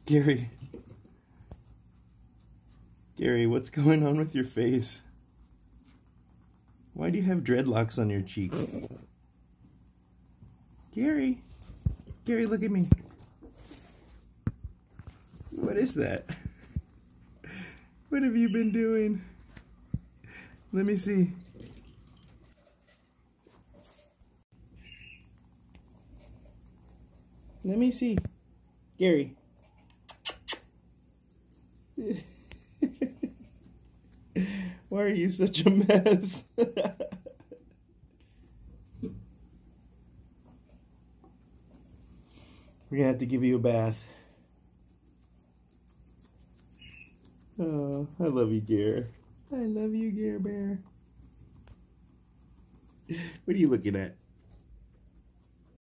Gary. Gary, what's going on with your face? Why do you have dreadlocks on your cheek? Gary. Gary, look at me. What is that? What have you been doing? Let me see. Let me see. Gary. Why are you such a mess? We're gonna have to give you a bath. Oh, I love you, Gare. I love you, Gare Bear. What are you looking at?